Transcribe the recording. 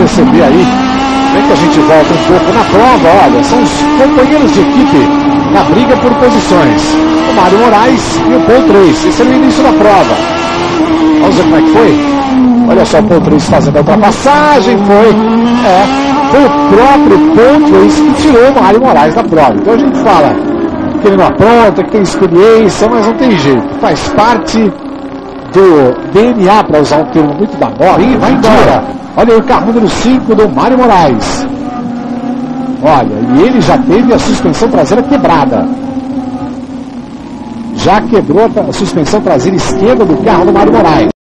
perceber aí, como é que a gente volta um pouco na prova. Olha, são os companheiros de equipe na briga por posições. O Mário Moraes e o Pole 3. Esse é o início da prova. Vamos ver como é que foi? Olha só o Pole 3 fazendo a ultrapassagem. Foi o próprio Pole 3 que tirou o Mário Moraes da prova. Então a gente fala que ele não apronta, que tem experiência, mas não tem jeito. Faz parte do DNA, para usar um termo muito da moda. E vai embora. Olha aí o carro número 5 do Mário Moraes. Olha, e ele já teve a suspensão traseira quebrada. Já quebrou a suspensão traseira esquerda do carro do Mário Moraes.